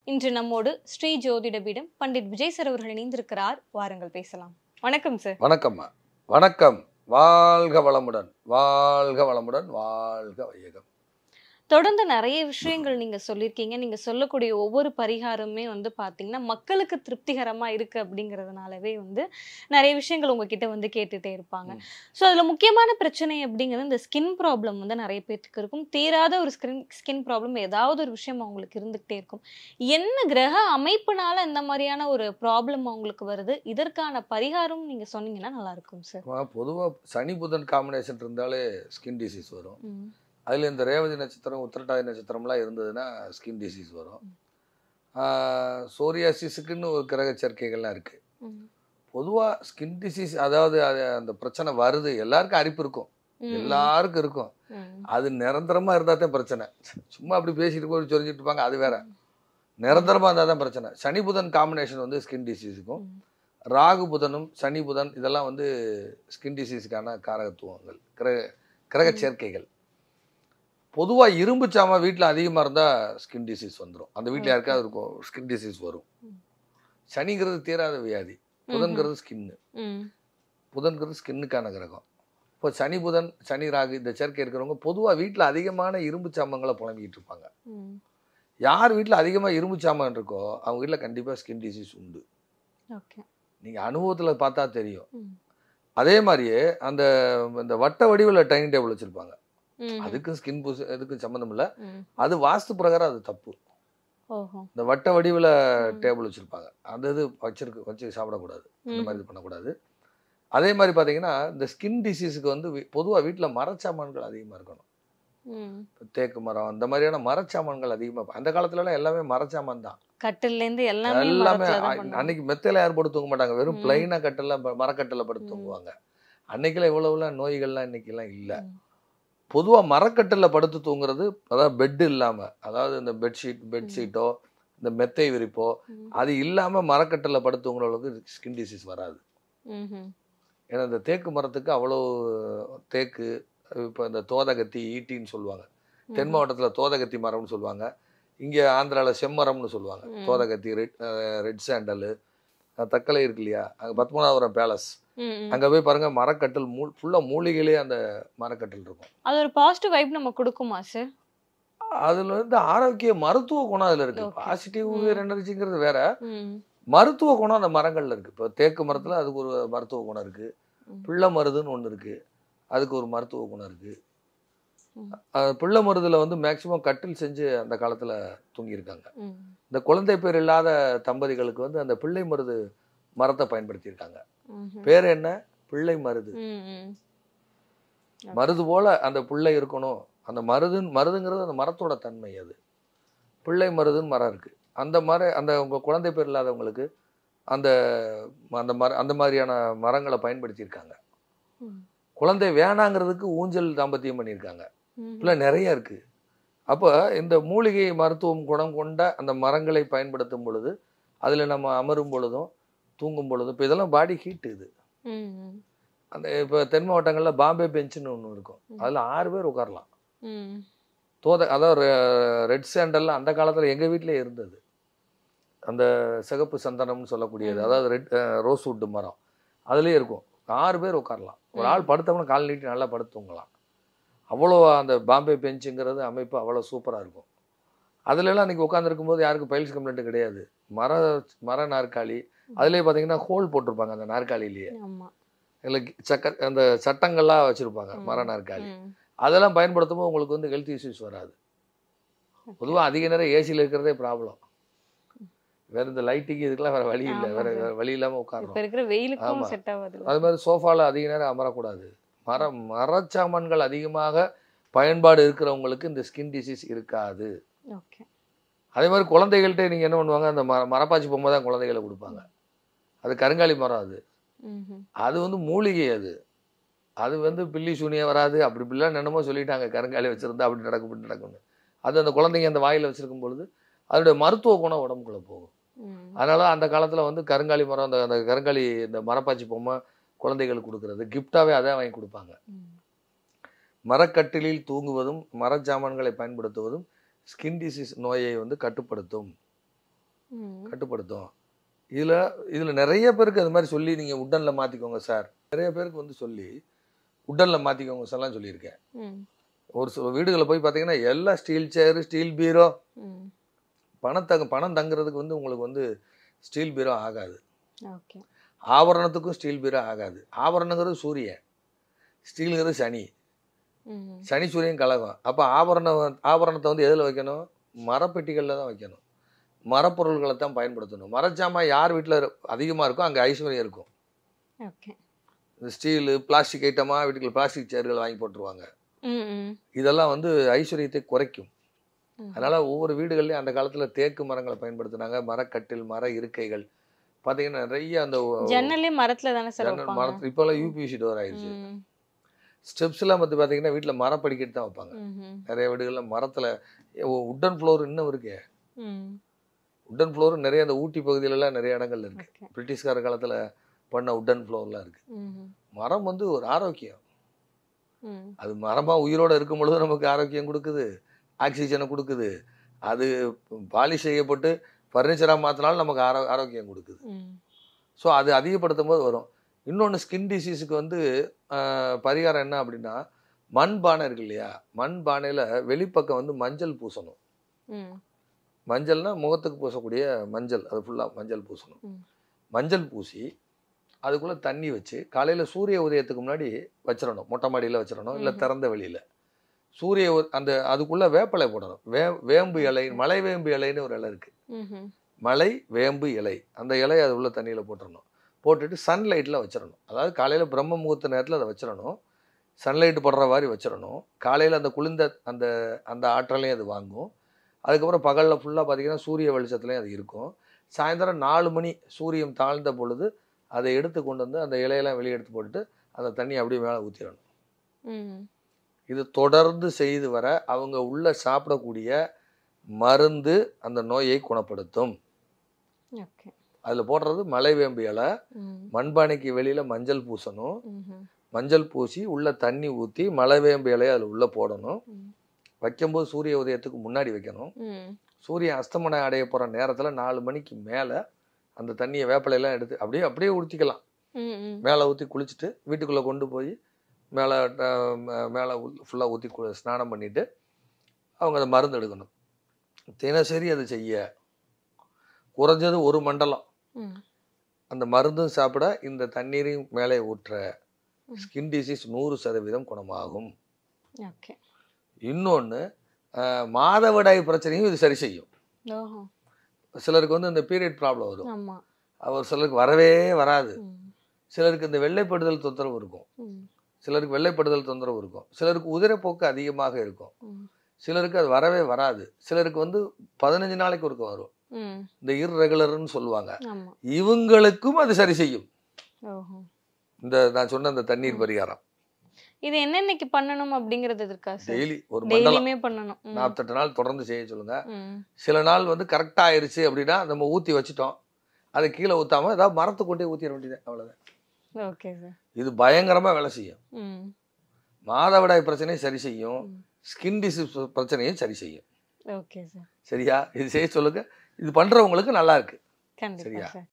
இன்று நம்மோடு ஸ்ரீ ஜோதிடபீடம் பண்டிட் விஜய் சார் அவர்கள் இணைந்திருக்கிறார். வாருங்கள் பேசலாம். வணக்கம் சார். வணக்கம்மா. வணக்கம். வாழ்க வளமுடன், வாழ்க வளமுடன், வாழ்க வையகம். தொடர்ந்து நிறைய விஷயங்கள் நீங்க சொல்லியிருக்கீங்க. நீங்க சொல்லக்கூடிய ஒவ்வொரு பரிகாரமே பாத்தீங்கன்னா மக்களுக்கு திருப்திகரமா இருக்கு அப்படிங்கிறதுனாலவே நிறைய விஷயங்கள் உங்ககிட்ட கேட்டுட்டே இருப்பாங்க. ஸோ அதுல முக்கியமான பிரச்சனை அப்படிங்கிறது இந்த ஸ்கின் ப்ராப்ளம் நிறைய பேருக்கு இருக்கும். தீராத ஒரு ஸ்கின் ப்ராப்ளம் ஏதாவது ஒரு விஷயம் அவங்களுக்கு இருந்துகிட்டே இருக்கும். என்ன கிரக அமைப்புனால இந்த மாதிரியான ஒரு ப்ராப்ளம் அவங்களுக்கு வருது? இதற்கான பரிகாரம் நீங்க சொன்னீங்கன்னா நல்லா இருக்கும் சார். பொதுவாக சனி புதன் காம்பினேஷன் இருந்தாலே ஸ்கின் டிசீஸ் வரும். அதில் இந்த ரேவதி நட்சத்திரம் உத்திரட்டாதி நட்சத்திரம்லாம் இருந்ததுன்னா ஸ்கின் டிசீஸ் வரும். சோரியாசிஸுக்குன்னு ஒரு கிரக சேர்க்கைகள்லாம் இருக்குது. பொதுவாக ஸ்கின் டிசீஸ் அதாவது அந்த பிரச்சனை வருது, எல்லாருக்கும் அரிப்பு இருக்கும், எல்லாருக்கும் இருக்கும். அது நிரந்தரமாக இருந்தால் தான் பிரச்சனை. சும்மா அப்படி பேசிட்டு போய் சொல்லிட்டு இருப்பாங்க, அது வேற. நிரந்தரமாக இருந்தால் தான் பிரச்சனை. சனி புதன் காம்பினேஷன் ஸ்கின் டிசீஸுக்கும், ராகு புதனும் சனி புதன் இதெல்லாம் ஸ்கின் டிசீஸுக்கான காரகத்துவங்கள், கிரக சேர்க்கைகள். பொதுவாக இரும்பு சாமா வீட்டில் அதிகமாக இருந்தால் ஸ்கின் டிசீஸ் வந்துடும். அந்த வீட்டில் யாருக்காவது இருக்கும் ஸ்கின் டிசீஸ் வரும். சனிங்கிறது தீராத வியாதி, புதன்கிறது ஸ்கின்னு. புதன்கிறது ஸ்கின்னுக்கான கிரகம். இப்போ சனி புதன் சனி ராகு இந்த சேர்க்கை இருக்கிறவங்க பொதுவாக வீட்டில் அதிகமான இரும்பு சாமங்களை புலம்பிக்கிட்டு இருப்பாங்க. யார் வீட்டில் அதிகமாக இரும்பு சாமான் இருக்கோ அவங்க வீட்டில் கண்டிப்பாக ஸ்கின் டிசீஸ் உண்டு. நீங்கள் அனுபவத்தில் பார்த்தா தெரியும். அதே மாதிரியே அந்த வட்ட வடிவில் டைனிங் டேபிள் வச்சுருப்பாங்க, அதுக்கு ஸ்கின் இதுக்கு சம்மந்தம் இல்லை. அது வாஸ்து பிரகாரம் அது தப்பு. இந்த வட்ட வடிவில் டேபிள் வச்சுருப்பாங்க, அந்த இது வச்சு சாப்பிடக்கூடாது, அந்த மாதிரி இது பண்ணக்கூடாது. அதே மாதிரி பார்த்தீங்கன்னா இந்த ஸ்கின் டிசீஸுக்கு பொதுவாக வீட்டில் மரச்சாமான்கள் அதிகமாக இருக்கணும். தேக்கு மரம் அந்த மாதிரியான மரச்சாமான்கள் அதிகமாக. அந்த காலத்துலலாம் எல்லாமே மரச்சாமான் தான். கட்டிலேருந்து எல்லாமே அன்னைக்கு மெத்தையில யாரும் படுத்து தூங்க மாட்டாங்க, வெறும் பிளைனா கட்டில மரக்கட்டில படுத்து தூங்குவாங்க. அன்னைக்கெல்லாம் இவ்வளவுலாம் நோய்கள்லாம் இன்னைக்கெல்லாம் இல்லை. பொதுவாக மரக்கட்டில் படுத்து தூங்குறது, அதாவது பெட்டு இல்லாமல், அதாவது இந்த பெட்ஷீட்டோ இந்த மெத்தை விரிப்போ அது இல்லாமல் மரக்கட்டில் படுத்து தூங்குறவங்களுக்கு ஸ்கின் டிசீஸ் வராது. ஏன்னா இந்த தேக்கு மரத்துக்கு அவ்வளோ தேக்கு. இப்போ இந்த தோதகத்தி ஈட்டின்னு சொல்லுவாங்க, தென் மாவட்டத்தில் தோதகத்தி மரம்னு சொல்லுவாங்க, இங்கே ஆந்திராவில் செம்மரம்னு சொல்லுவாங்க. தோதகத்தி, ரெட் சாண்டலு, தக்கலை இருக்கு இல்லையா, அங்கே பத்மநாபபுரம் பேலஸ், அங்க போய் பாருங்க மரக்கட்டில் ஃபுல்லா மூலிகையிலே அந்த மரக்கட்டில் இருக்கும். அது ஒரு பாசிட்டிவ் வைப் நம்ம கொடுக்குமா சார்? அதுல ஆரோக்கிய மருத்துவ குணம் அதுல இருக்கு. பாசிட்டிவ் எனர்ஜிங்கிறது வேற, மருத்துவ குணம் அந்த மரங்கள்ல இருக்கு. இப்போ தேக்கு மரத்துல அதுக்கு ஒரு மருத்துவ குணம் இருக்கு. பிள்ளை மருதுன்னு ஒண்ணு இருக்கு, அதுக்கு ஒரு மருத்துவ குணம் இருக்கு. பிள்ளை மருதுல மேக்சிமம் கட்டில் செஞ்சு அந்த காலத்துல தூங்கியிருக்காங்க. இந்த குழந்தை பேர் இல்லாத தம்பதிகளுக்கு அந்த பிள்ளை மருது மரத்தை பயன்படுத்தியிருக்காங்க. பேர் என்ன? பிள்ளை மருது. மருது போல அந்த பிள்ளை இருக்கணும். அந்த மருதுங்கிறது அந்த மரத்தோட தன்மை. அது பிள்ளை மருதுன்னு மரம் இருக்கு. அந்த உங்க குழந்தை பேர் இல்லாதவங்களுக்கு அந்த மாதிரியான மரங்களை பயன்படுத்தியிருக்காங்க. குழந்தை வேணாங்கிறதுக்கு ஊஞ்சல் தாம்பத்தியம் பண்ணியிருக்காங்க. இப்பெல்லாம் நிறைய இருக்கு. அப்போ இந்த மூலிகை மருத்துவம் குணம் கொண்ட அந்த மரங்களை பயன்படுத்தும் பொழுது, அதுல நம்ம அமரும் பொழுதும் தூங்கும் பொழுதும், இப்போ இதெல்லாம் பாடி ஹீட். இது இப்போ தென் மாவட்டங்களில் பாம்பே பெஞ்சுன்னு ஒன்று இருக்கும், அதில் 6 பேர் உட்காரலாம். அதாவது ரெட் சாண்டல்லாம் அந்த காலத்தில் எங்கள் வீட்டிலே இருந்தது. அந்த சிகப்பு சந்தனம்னு சொல்லக்கூடியது, அதாவது ரோஸ் வுட் மரம், அதுலேயே இருக்கும். 6 பேர் உட்காரலாம். ஒரு ஆள் படுத்தவங்க கால் நீட்டி நல்லா படுத்து தூங்கலாம். அவ்வளோ அந்த பாம்பே பெஞ்சுங்கிறது அமைப்பு அவ்வளோ சூப்பராக இருக்கும். அதுலலாம் அன்றைக்கி உட்காந்துருக்கும் போது யாருக்கும் பைல்ஸ் கம்ப்ளைண்ட் கிடையாது. மர நாற்காலி, அதுலேயே பார்த்தீங்கன்னா ஹோல் போட்டிருப்பாங்க அந்த நாற்காலிலேயே. இல்லை அந்த சட்டங்கள்லாம் வச்சுருப்பாங்க மர நாற்காலி. அதெல்லாம் பயன்படுத்தும் போது உங்களுக்கு ஹெல்த் இஷ்யூஸ் வராது. பொதுவாக அதிக நேரம் ஏசியில் இருக்கிறதே ப்ராப்ளம். வேற இந்த லைட்டிங் இதுக்கெல்லாம் வேற வழி இல்லை, வேற வழி இல்லாமல் உட்காரணும். ஆமாம், அது மாதிரி சோஃபாவில் அதிக நேரம் அமரக்கூடாது. மரச்சாமான்கள் அதிகமாக பயன்பாடு இருக்கிறவங்களுக்கு இந்த ஸ்கின் டிசீஸ் இருக்காது. அதே மாதிரி குழந்தைகள்கிட்ட நீங்கள் என்ன பண்ணுவாங்க, அந்த மரப்பாச்சி பொம்மை தான் குழந்தைகளை கொடுப்பாங்க. அது கருங்காலி மரம். அது மூலிகை. அது பில்லி சூனியம் வராது, அப்படி இப்படிலாம் என்னமோ சொல்லிட்டாங்க. கருங்காலி வச்சுருந்தா அப்படி நடக்கும் இப்படி நடக்கும்னு. அது அந்த குழந்தைங்க அந்த வாயில் வச்சுருக்கும் பொழுது அதோடைய மருத்துவ குணம் உடம்புக்குள்ளே போகும். அதனால அந்த காலத்தில் கருங்காலி மரம், அந்த கருங்காலி இந்த மரப்பாச்சி பொம்மை குழந்தைகளுக்கு கொடுக்கறது கிஃப்டாகவே அதான் வாங்கி கொடுப்பாங்க. மரக்கட்டிலில் தூங்குவதும் மரச்சாமான்களை பயன்படுத்துவதும் ஸ்கின் டிசீஸ் நோயை கட்டுப்படுத்தும். கட்டுப்படுத்தும். இதுல நிறைய பேருக்கு அது மாதிரி சொல்லி நீங்க உட்டன்ல மாத்திக்கோங்க சார், நிறைய பேருக்கு வந்து சொல்லி உட்டன்ல மாத்திக்கோங்க சார்லாம் சொல்லியிருக்கேன். ஒரு சில வீடுகளை போய் பார்த்தீங்கன்னா எல்லாம் ஸ்டீல் சேரு, ஸ்டீல் பீரோ. பணம் தங்குறதுக்கு வந்து உங்களுக்கு வந்து ஸ்டீல் பீரோ ஆகாது. ஆபரணத்துக்கும் ஸ்டீல் பீரோ ஆகாது. ஆபரணங்கிறது சூரியன், ஸ்டீலுங்கிறது சனி. சனி சூரியன் கலகம். அப்போ ஆபரணத்தை வந்து எதில் வைக்கணும்? மரப்பெட்டிகளில் தான் வைக்கணும். மரப்பொருள்களை தான் பயன்படுத்தணும். மரச்சாமா யார் வீட்டில் அதிகமாக இருக்கோ அங்கே ஐஸ்வர்யம் இருக்கும். இந்த ஸ்டீலு பிளாஸ்டிக் ஐட்டமாக வீட்டுக்கு பிளாஸ்டிக் சேர்கள் வாங்கி போட்டுருவாங்க. இதெல்லாம் வந்து ஐஸ்வர்யத்தை குறைக்கும். அதனால ஒவ்வொரு வீடுகள்லையும் அந்த காலத்தில் தேக்கு மரங்களை பயன்படுத்தினாங்க. மரக்கட்டில், மர இருக்கைகள் பார்த்தீங்கன்னா நிறைய அந்த ஜன்னலே மரத்தில் தானே சார் மரத்தில். இப்போல்லாம் யூபிவிசி டோர் ஆயிடுச்சு. ஸ்டெப்ஸ்லாம் பற்றி பார்த்தீங்கன்னா வீட்டில் மரப்படிக்கட்டு தான் வைப்பாங்க. நிறைய வீடுகளில் மரத்தில் உட்டன் ஃப்ளோர் இன்னும் இருக்கு. உட்டன் ஃப்ளோர் நிறைய அந்த ஊட்டி பகுதியிலலாம் நிறைய இடங்கள்ல இருக்கு. பிரிட்டிஷ்கார காலத்தில் பண்ண உட்டன் ஃப்ளோர்லாம் இருக்கு. மரம் வந்து ஒரு ஆரோக்கியம். அது மரமாக உயிரோடு இருக்கும் பொழுது நமக்கு ஆரோக்கியம் கொடுக்குது, ஆக்சிஜனை கொடுக்குது. அது பாலிஷ் செய்யப்பட்டு ஃபர்னிச்சராக மாற்றினாலும் நமக்கு ஆரோக்கியம் கொடுக்குது. ஸோ அது அதிகப்படுத்தும் போது வரும். இன்னொன்று ஸ்கின் டிசீஸுக்கு வந்து பரிகாரம் என்ன அப்படின்னா, மண் பானை இருக்கு இல்லையா, மண் பானையில் வெளிப்பக்கம் வந்து மஞ்சள் பூசணும். மஞ்சள்னா முகத்துக்கு பூசக்கூடிய மஞ்சள், அது ஃபுல்லாக மஞ்சள் பூசணும். மஞ்சள் பூசி அதுக்குள்ளே தண்ணி வச்சு காலையில் சூரிய உதயத்துக்கு முன்னாடி வச்சிடணும். மொட்டை மாடியில் வச்சிடணும், இல்லை திறந்த வெளியில். அந்த அதுக்குள்ளே வேப்பலை போடணும். வேம்பு இலை, மலை வேம்பு இலைன்னு ஒரு இலை இருக்குது. மலை வேம்பு இலை, அந்த இலையை அது உள்ள தண்ணியில் போட்டுடணும். போட்டுட்டு சன்லைட்டில் வச்சிடணும். அதாவது காலையில் பிரம்ம முகூர்த்த நேரத்தில் அதை வச்சிடணும். சன்லைட்டு படுற மாதிரி வச்சிடணும். காலையில் அந்த குளிர்ந்த அந்த அந்த ஆற்றலையும் அது வாங்கும். அதுக்கப்புறம் பகலில் ஃபுல்லாக பார்த்தீங்கன்னா சூரிய வெளிச்சத்துலேயும் அது இருக்கும். சாயந்தரம் 4 மணி சூரியன் தாழ்ந்த பொழுது அதை எடுத்து கொண்டு வந்து அந்த இலையெல்லாம் வெளியே எடுத்து போட்டுட்டு அந்த தண்ணி அப்படியே மேலே ஊற்றிடணும். இது தொடர்ந்து செய்து வர அவங்க உள்ள சாப்பிடக்கூடிய மருந்து அந்த நோயை குணப்படுத்தும். அதில் போடுறது மலைவேம்பு இலை. மண்பானைக்கு வெளியில் மஞ்சள் பூசணும். மஞ்சள் பூசி உள்ள தண்ணி ஊற்றி மலைவேம்பு இலையை அதில் உள்ளே போடணும். வைக்கும்போது சூரிய உதயத்துக்கு முன்னாடி வைக்கணும். சூரியன் அஸ்தமனம் அடைய போகிற நேரத்தில் 4 மணிக்கு மேலே அந்த தண்ணியை வேப்பிலையெல்லாம் எடுத்து அப்படியே ஊற்றிக்கலாம். மேலே ஊற்றி குளிச்சுட்டு வீட்டுக்குள்ளே கொண்டு போய் மேலே ஃபுல்லாக ஊற்றி ஸ்நானம் பண்ணிவிட்டு அவங்க அதை மருந்து எடுக்கணும். தினசரி அதை செய்ய குறைஞ்சது 1 மண்டலம் அந்த மருந்தும் சாப்பிட இந்த தண்ணீரையும் மேலே ஊற்ற ஸ்கின் டிசீஸ் 100% குணமாகும். இன்னொன்று, மாதவிடாய் பிரச்சனையும் இது சரி செய்யும். சிலருக்கு வந்து இந்த பீரியட் ப்ராப்ளம் வரும். சிலருக்கு வரவே வராது. சிலருக்கு இந்த வெள்ளைப்படுதல் தொந்தரவு இருக்கும். சிலருக்கு உதிரப்போக்கு அதிகமாக இருக்கும். சிலருக்கு அது வரவே வராது. சிலருக்கு வந்து 15 நாளைக்கு ஒருக்க வரும். இந்த இர்ரெகுலர்னு சொல்லுவாங்க. இவங்களுக்கும் அது சரி செய்யும். இந்த நான் சொன்ன அந்த தண்ணீர் பரிகாரம். இது என்னன்னைக்கு பண்ணணும் அப்படிங்கிறது இருக்கா சார்? டெய்லி ஒரு டெய்லியுமே பண்ணணும். 48 நாள் தொடர்ந்து செய்ய சொல்லுங்க. சில நாள் வந்து கரெக்டா ஆயிருச்சு அப்படின்னா நம்ம ஊத்தி வச்சிட்டோம், அதை கீழே ஊத்தாம ஏதாவது மரத்தை கொண்டே ஊத்திட வேண்டியது, அவ்வளவுதான். Okay sir. இது பயங்கரமா வேலை செய்யும். மாதவிடாய் பிரச்சனையை சரி செய்யும், ஸ்கின் டிசீஸ் பிரச்சனையும் சரி செய்யும். Okay sir. சரியா? இது செய்ய சொல்லுங்க. இது பண்றவங்களுக்கு நல்லா இருக்கு. சரியா?